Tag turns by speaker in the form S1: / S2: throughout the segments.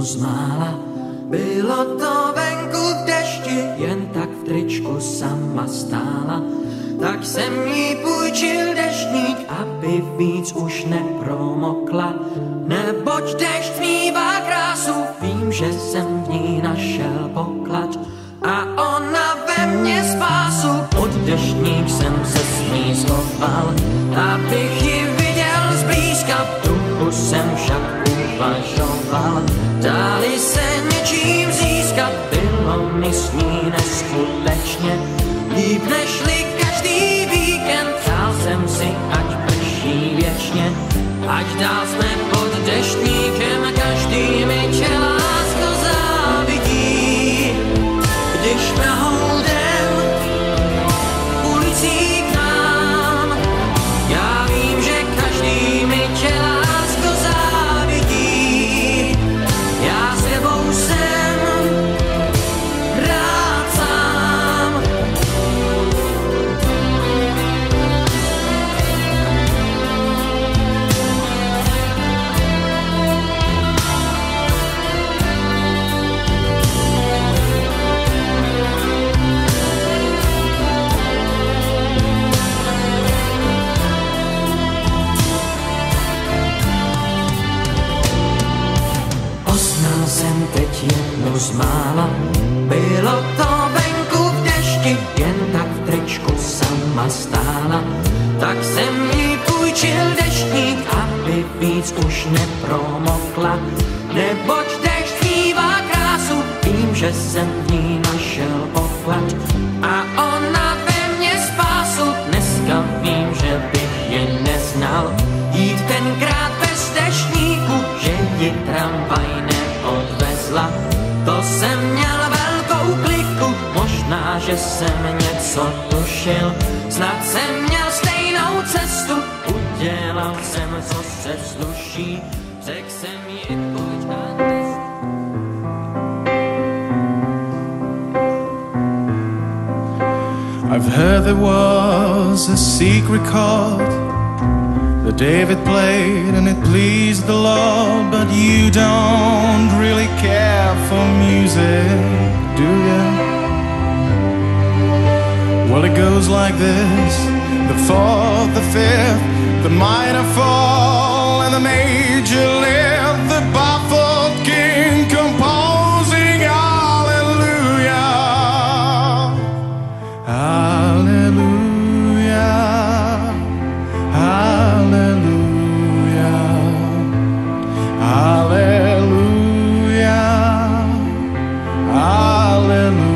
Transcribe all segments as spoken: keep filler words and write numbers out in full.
S1: zmála. Bylo to venku v dešti, jen tak v tričku sama stála. Tak jsem jí půjčil deštník, aby víc už nepromokla. Neboť dešť mívá krásu, vím, že jsem v ní našel poklad. A ona ve mně spásu, pod deštník jsem se s ní schoval. Abych ji viděl zblízka, v duchu jsem však uvažoval. Dali se něčím získat, bylo mi s ní neskutečně. Líp nežli každý víkend, přál jsem si, ať prší věčně. Ať dál jsme pod deštníkem, každý mi tě lásko závidí. Když nahoudem ulicí k nám, já vím, že každý mi tě lásko závidí. Já s tebou jsem rád sám. Poznal jsem teď jednu z mála, bylo to venku v dešti, jen tak v tričku sama stála. Tak jsem jí půjčil deštník, aby víc už nepromokla. Neboť dešť mívá krásu, vím, že jsem v ní našel poklad. A ona ve mně spásu, dneska vím, že bych ji neznal. Jít tenkrát bez deštníku, že ji tramvaj neodvezla. To jsem měl velkou kliku, možná, že jsem něco tušil. Snad jsem měl stejnou cestu, udělal jsem, co se sluší. Řekl jsem ji, pojď a dnes.
S2: I've heard there was a secret chord that David played and it pleased the Lord, but you don't really care for music, do you? Well, it goes like this: the fourth, the fifth, the minor fall, and the major lift. The baffled king composing hallelujah, hallelujah, hallelujah, hallelujah, hallelujah.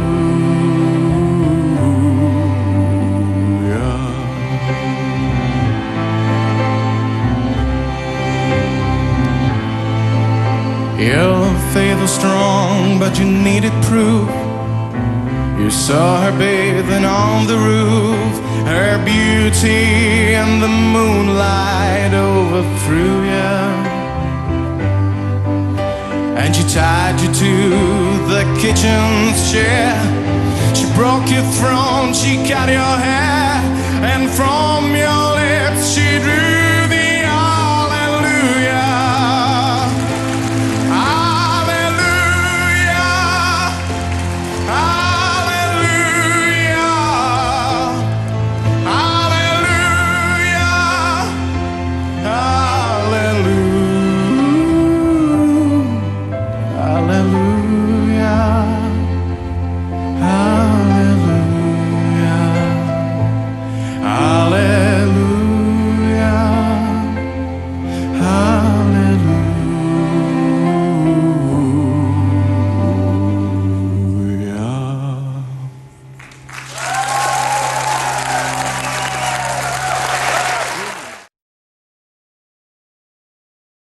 S2: Your faith was strong, but you needed proof. You saw her bathing on the roof, her beauty and the moonlight overthrew you. And she tied you to the kitchen's chair. She broke your throne, she cut your hair, and from your lips she drew the hallelujah. Hallelujah.